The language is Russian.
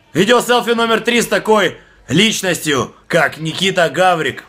Видеоселфи номер 3 с такой личностью, как Никита Гаврик.